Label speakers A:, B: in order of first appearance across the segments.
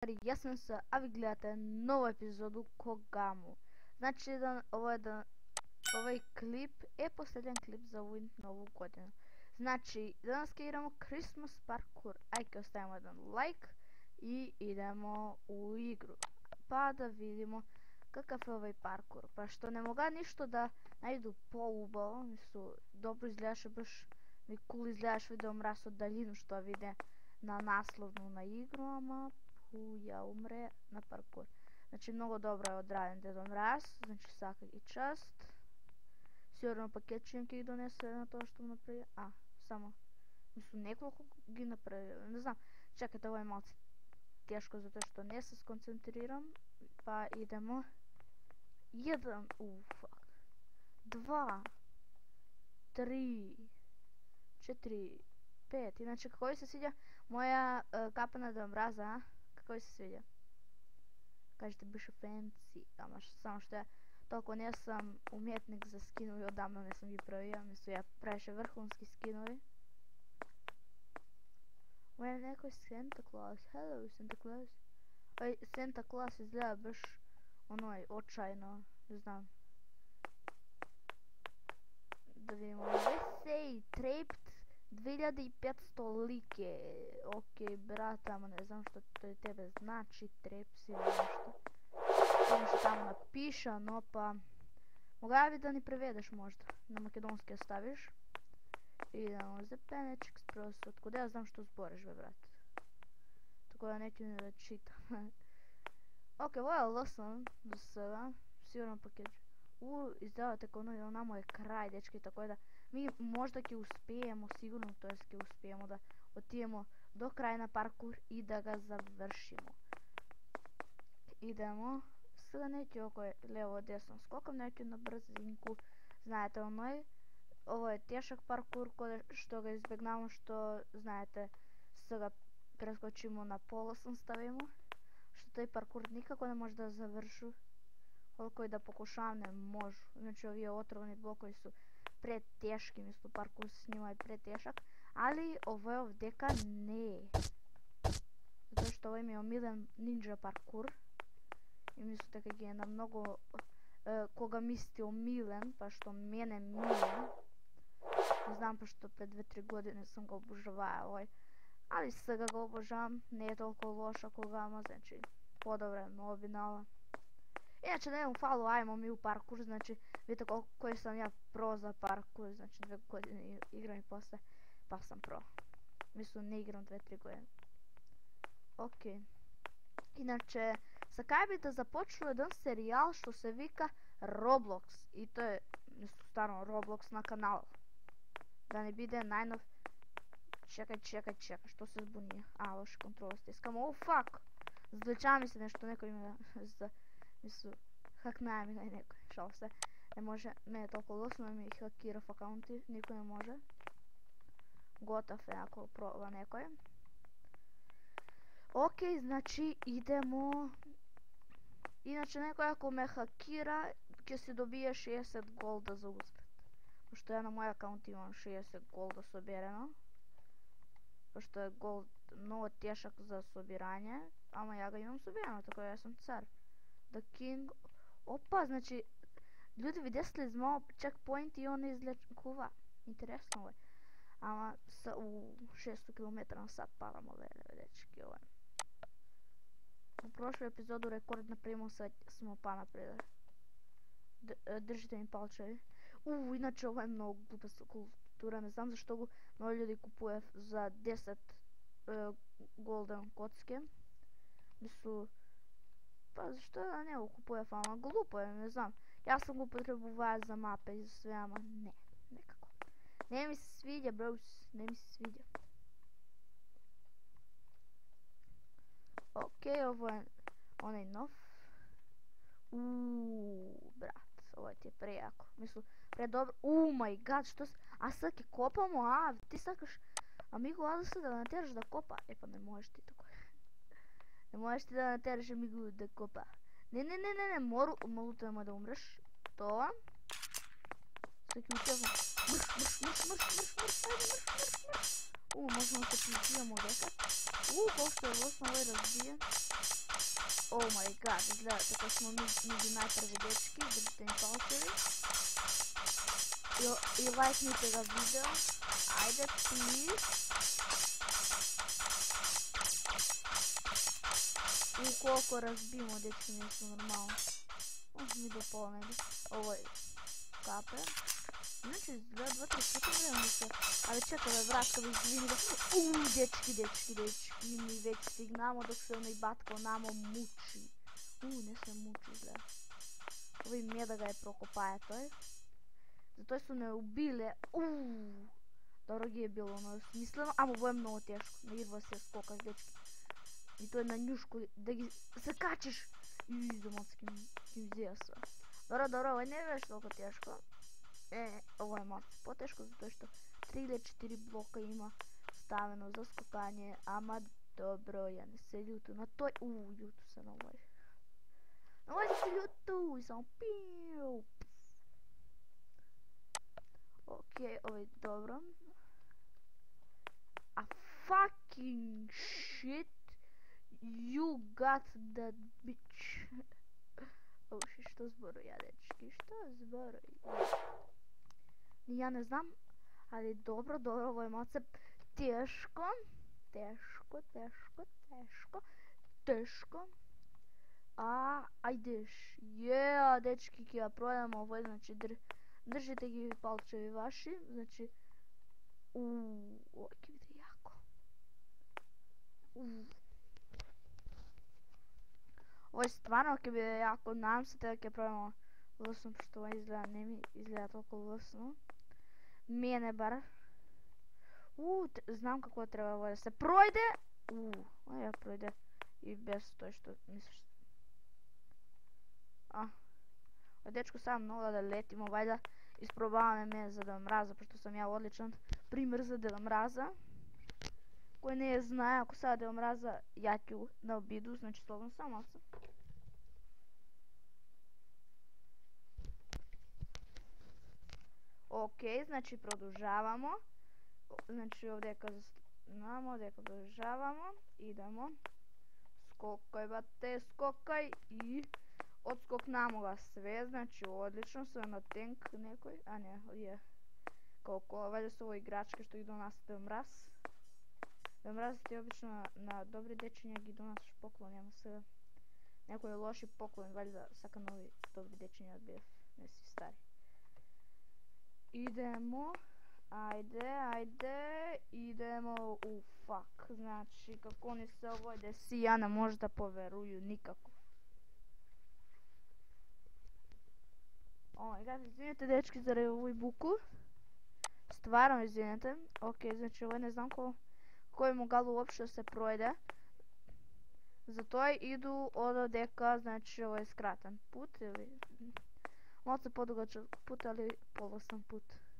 A: Jaz sam se, a vi gledate novu epizodu Kogamu. Znači, ovaj klip je posljedan klip za ovu novu godinu. Znači, danas igramo Christmas parkour. Ajde, ostavimo jedan like i idemo u igru. Pa da vidimo kakav je ovaj parkour. Pa što ne moga ništo da najdu polubao, mislu, dobro izgledaš, baš mi cool izgledaš, videom raz od daljinu što vide na naslovnu na igru, ama ja umre na parkour. Znači, mnogo dobro je odraden Dedom Mraz, znači svaka i čast. Sigurno paketčinke ih donese na to što napravio. Samo, mislim, nekoliko gi napravio, ne znam. Čekajte, ovo je malo teško zato što ne se skoncentriram. Pa idemo. 1, fuck. 2, 3, 4, 5. Inače, kako vi se sviđa moja kapa na Dedom Mraza, kako vi se sviđa? Kažete biše fancy, samo što ja toliko nisam umjetnik za skinovi, odavno nisam ih pravio, mislim ja previše vrhunski skinovi. Ovo je nekoj Santa Claus, hello Santa Claus. Ovaj Santa Claus izgleda baš onoj očajno, ne znam. Da vidimo, USA Traped 2500 like. Ok, bratama, ne znam što to tebe znači, Traps ili nešto. Nešto tamo napišano, pa moga bi da ni prevedeš možda, na makedonski ostaviš. Idemo za Penech Express, otkud ja znam što zboreš, be brat. Tako da neću ni da čitam. Ok, ovo je lesson do sada, sigurno paket. Izdavate kao namo je kraj, dečki, tako da mi možda ki uspijemo, sigurno to jest ki uspijemo da otijemo do kraja na parkour i da ga završimo. Idemo. Sada neću oko levo desno skokam, neću na brzinku. Znate ovo je tešak parkour što ga izbjegnamo, što znate sada preskočimo na polosan stavimo. Što taj parkour nikako ne može da završu. Koliko i da pokušavam ne možu. Znači ovi otrovni blokovi su preteški, mislim parkour s njima je pretešak. Ali ovo je ovdjeka ne. Zato što ovo mi je omiljen ninja parkour. I mislite kak je na mnogo koga misli omiljen, pa što mene miljen. Ne znam pa što pred 2-3 godine sam ga obožavao ali sada ga obožavam, ne je toliko loša Kogama, znači podobrano obinala. Inače ne u falu, ajmo mi u parkour, znači vidite koji sam ja pro za parkour, znači 2 godine igram i posle, pa sam pro. Mislim ne igram 2-3 godine. Ok. Inače, sa kaj bi da započelo jedan serijal što se vika Roblox. I to je, stvarno, Roblox na kanalu. Da ne bide najnov... Čekaj, što se zbunije? Loše kontrola stiskamo, fuck! Zličava mi se nešto, neko ima mislim, haknaja mi neko, šal se. Ne može, mene toliko losno mi hakira v akaunti, niko ne može. Gotov je ako proba nekoj. Ok, znači idemo. Inače neko ako me hakira, će se dobije 60 golda za uspet. Pošto ja na moj akaunt imam 60 golda sobjereno. Pošto je gold mnogo tešak za sobiranje, ama ja ga imam sobjereno, tako da ja sam car. The King. Opa, znači, ljudi vidjeli ste malo checkpoint i on izlekuva. Interesno ovo je. Ama u 600 km na sat palamo vele, dečki, ovo je. U prošlu epizodu rekord napravimo, sad smo pa napredali. Držite mi palčevi. Inače ovo je mnogo glupa kultura, ne znam zašto go mnogo ljudi kupuje za 10 golden kocke. Mislu, pa zašto da ne kupuje fama, glupo je, ne znam. Ja sam ga upotrebovao za mape i za sve, ama ne, nekako. Ne mi se sviđa, bros, ne mi se sviđa. Ok, ovo je onaj nov. Brat, ovo ti je prejako. Mislim, predobro. My god, što se... A sad ke kopamo, ti sakaš... Amigo, ali se da natjeraš da kopa. Pa ne možeš ti tako. Ne možeš ti da natjeraš amigo da kopa. Ne, molutujemo da umreš. To. Sad ki utjevamo. Možemo se priživamo dekat. Kao što je losno ovaj razbijen. Oh my god, izgleda tako smo među najprvi dečki, držite mi palčevi. I lajknite ga video, ajde please. Koliko razbijemo dečki, nismo normalno. Mi do pola ne bi, ovo je kape. Znači izgleda 2-3 puta vremena se, ali čekaj ovaj vrat kad izvini da... dečki, mi već stignamo dok se onaj batka onamo muči. Ne se muči izgleda. Ovi mi da ga je prokopaja toj. Zato su ne ubile, dobro gi je bilo ono smisleno, amo ovo je mnogo teško, ne irva se skokaš dečki. I to je na njušku, da gi zakačiš. Zamoc kim zija sve. Dobro, ovo ne je već toliko teško. Ovo je malo poteško zato što 3 ili 4 bloka ima staveno za skokanje, ama dobro, ja ne se ljutu na toj, ljutu se na ovoj. Na ovoj se ljutu, samo piu. Okej, ovo je dobro. A fucking shit, you got that bitch. Što zboru ja, dečki, što zboru ja? Ja ne znam, ali dobro, ovo je malo teško. Ajdeš, dečki, ki ja prodamo ovo, znači držite gi palčevi vaši, znači, ovo ki vidi jako. Ovo je stvarno ki vidi jako, nadam se da ki prodamo losno, pošto ovo izgleda, ne mi izgleda toliko losno. Mene bar. Znam kako treba ovo da se projde. Ja projde i bez to što misliš. Dečko sam mnogo da letimo, valjda isprobavam me za Deda Mraza, pošto sam ja odličan primjer za Deda Mraza. Koji ne zna, ako sada Deda Mraza, ja ću na obidu, znači slobodno sam malo sam. Okej, znači produžavamo. Znači ovdje kad znamo, ovdje kad produžavamo, idemo. Skokaj, bate, skokaj i odskoknamo ga sve, znači odlično, sve na tank nekoj, a ne, je. Koliko, valjda su ovo igračke što ih donosi Deda Mraz. Deda Mraz ti obično na dobri dečenja gi donosiš poklon, nema se nekoj loši poklon, valjda saka novi dobri dečenja od BF, ne svi stari. Idemo, ajde, idemo fuck, znači kako oni se ovo desi, ja ne možda poveruju nikako. Izvinite dečki za ovu buku, stvarno izvinite, okej, znači ovo ne znam koji mogal uopšte se projde. Zato idu od deka, znači ovo je skratan put ili malo se podugačak put, ali polosan put.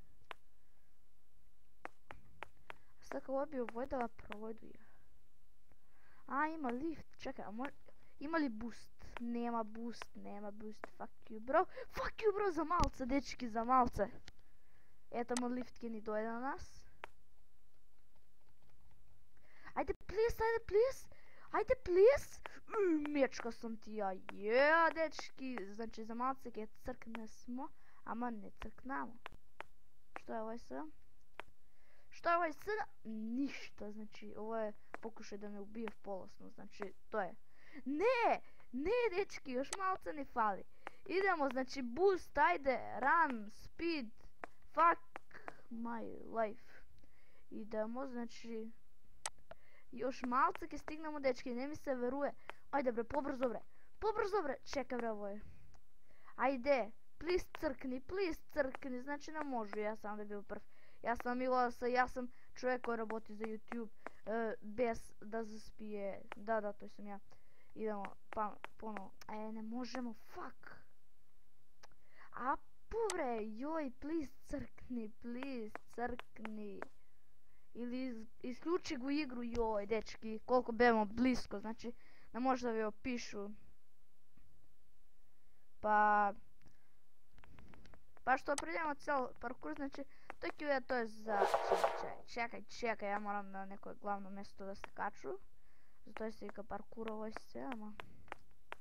A: Sad kao bi ovo da ga provodu ja. Ima lift, čekaj, ima li boost? Nema boost, fuck you bro, za malce, dečki, za malce. Etamo liftki ni dojde na nas. Ajde please, mečka sam ti ja, dečki, znači za malce ke crkne smo, ama ne crknamo. Što je ovaj sada? Ništa, znači ovo je pokušaj da me ubije v polosno, znači to je. Ne dečki, još malce ne fali. Idemo, znači boost, ajde, run, speed, fuck my life. Idemo, znači još malce ke stignemo dečki, ne mi se veruje. Ajde bre, pobrzo bre, čekaj bre ovo je. Ajde, please crkni, znači ne možu, ja sam da bio prv. Ja sam čovjek koji raboti za YouTube, bez da zaspije, da, to sam ja. Idemo, ponovo, ne možemo, fuck. Bre, joj, please crkni. Ili isključi gu igru, joj, dečki, koliko bemo blisko, znači, ne može da vi opišu. Pa što pridemo cijel parkour, znači, to je za, čekaj, ja moram na neko glavno mjesto da se kaču. Zato je se i ka parkour ovoj se, ama.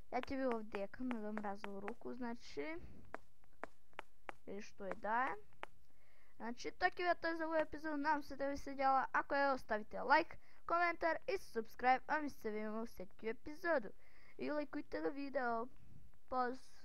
A: Ja ću vi ovdje ekran da mrazila ruku, znači, ili što je daje. Znači, tako je to za ovu epizodu, nadam se da vi se djela. Ako je, ostavite like, komentar i subscribe, a mi se vidimo u sljedeću epizodu. I lajkujte video. Poz.